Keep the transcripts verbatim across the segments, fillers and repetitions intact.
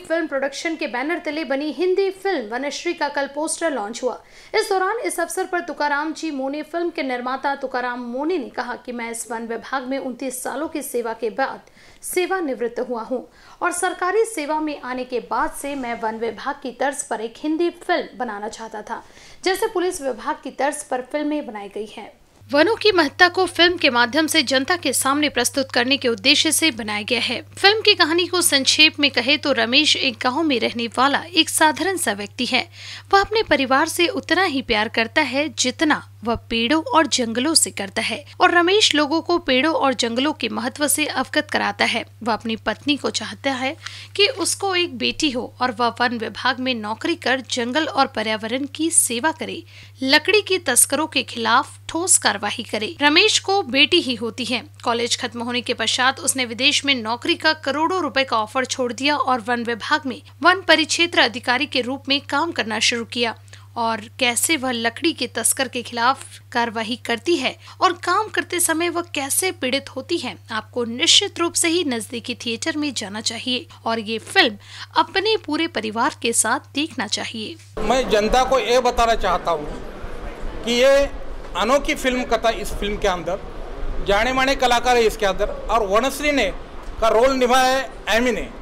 Film production के banner तले बनी हिंदी फिल्म वनश्री का कल पोस्टर लॉन्च हुआ। इस दौरान इस अवसर पर तुकाराम जी मोने फिल्म के निर्माता तुकाराम मोने ने कहा कि मैं इस वन विभाग में उनतीस सालों की सेवा के बाद सेवानिवृत्त हुआ हूं और सरकारी सेवा में आने के बाद से मैं वन विभाग की तर्ज पर एक हिंदी फिल्म बनाना चाहता था, जैसे पुलिस विभाग की तर्ज पर फिल्में बनाई गई हैं। वनों की महत्ता को फिल्म के माध्यम से जनता के सामने प्रस्तुत करने के उद्देश्य से बनाया गया है। फिल्म की कहानी को संक्षेप में कहे तो रमेश एक गांव में रहने वाला एक साधारण सा व्यक्ति है। वह अपने परिवार से उतना ही प्यार करता है जितना वह पेड़ों और जंगलों से करता है और रमेश लोगों को पेड़ों और जंगलों के महत्व से अवगत कराता है। वह अपनी पत्नी को चाहता है कि उसको एक बेटी हो और वह वन विभाग में नौकरी कर जंगल और पर्यावरण की सेवा करे, लकड़ी की तस्करों के खिलाफ ठोस कार्रवाई करे। रमेश को बेटी ही होती है। कॉलेज खत्म होने के पश्चात उसने विदेश में नौकरी का करोड़ों रुपए का ऑफर छोड़ दिया और वन विभाग में वन परिक्षेत्र अधिकारी के रूप में काम करना शुरू किया। और कैसे वह लकड़ी के तस्कर के खिलाफ कार्रवाई करती है और काम करते समय वह कैसे पीड़ित होती है, आपको निश्चित रूप से ही नजदीकी थिएटर में जाना चाहिए और ये फिल्म अपने पूरे परिवार के साथ देखना चाहिए। मैं जनता को ये बताना चाहता हूँ कि ये अनोखी फिल्म कथा, इस फिल्म के अंदर जाने माने कलाकार है इसके अंदर, और वनश्री ने का रोल निभाया है। एमी ने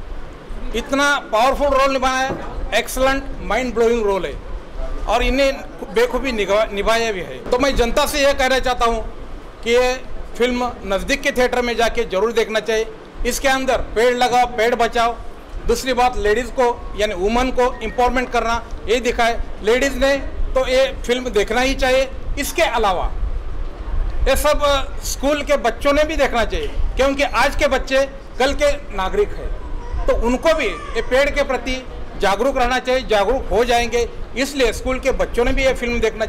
इतना पावरफुल रोल निभाया है, एक्सलेंट माइंड ब्लोइंग रोल है और इन्हें बेखूबी निभाया भी है। तो मैं जनता से यह कहना चाहता हूँ कि ये फिल्म नज़दीक के थिएटर में जाके जरूर देखना चाहिए। इसके अंदर पेड़ लगाओ पेड़ बचाओ, दूसरी बात लेडीज़ को यानी वुमन को एम्पावरमेंट करना ये दिखाए। लेडीज़ ने तो ये फिल्म देखना ही चाहिए। इसके अलावा ये सब स्कूल के बच्चों ने भी देखना चाहिए, क्योंकि आज के बच्चे कल के नागरिक हैं, तो उनको भी ये पेड़ के प्रति जागरूक रहना चाहिए, जागरूक हो जाएंगे। इसलिए स्कूल के बच्चों ने भी ये फिल्म देखना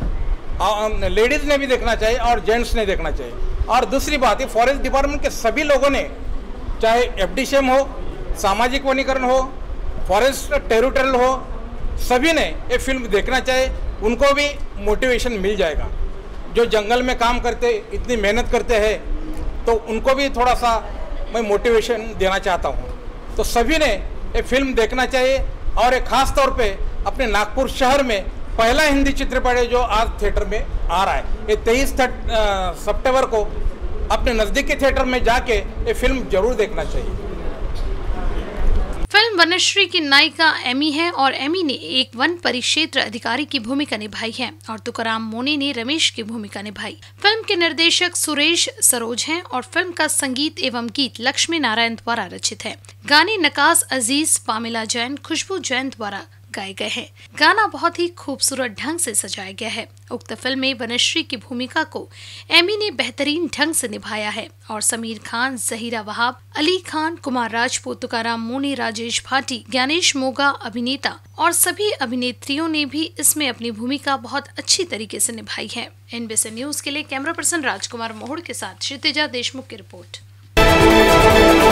चाहिए, लेडीज़ ने भी देखना चाहिए और जेंट्स ने देखना चाहिए। और दूसरी बात, ये फॉरेस्ट डिपार्टमेंट के सभी लोगों ने, चाहे एफडीसीएम हो, सामाजिक वनीकरण हो, फॉरेस्ट टेरिटोरियल हो, सभी ने ये फिल्म देखना चाहिए। उनको भी मोटिवेशन मिल जाएगा। जो जंगल में काम करते, इतनी मेहनत करते हैं, तो उनको भी थोड़ा सा मैं मोटिवेशन देना चाहता हूँ। तो सभी ने ये फिल्म देखना चाहिए। और एक खास तौर पे अपने नागपुर शहर में पहला हिंदी चित्रपट है जो आज थिएटर में आ रहा है। ये तेईस सितंबर को अपने नज़दीकी थिएटर में जाके ये फिल्म जरूर देखना चाहिए। फिल्म वनश्री की नायिका एमी है और एमी ने एक वन परिक्षेत्र अधिकारी की भूमिका निभाई है और तुकाराम मोने ने रमेश की भूमिका निभाई। फिल्म के निर्देशक सुरेश सरोज हैं और फिल्म का संगीत एवं गीत लक्ष्मी नारायण द्वारा रचित है। गाने नकास अजीज, पामिला जैन, खुशबू जैन द्वारा गाए गए हैं। गाना बहुत ही खूबसूरत ढंग से सजाया गया है। उक्त फिल्म में वनश्री की भूमिका को एमी ने बेहतरीन ढंग से निभाया है और समीर खान, जहीरा वहाब, अली खान, कुमार राजपूत, तुकाराम मोने, राजेश भाटी, ज्ञानेश मोगा अभिनेता और सभी अभिनेत्रियों ने भी इसमें अपनी भूमिका बहुत अच्छी तरीके से निभाई है। एनबीसी न्यूज के लिए कैमरा पर्सन राजकुमार मोहड़ के साथ क्षितिजा देशमुख की रिपोर्ट।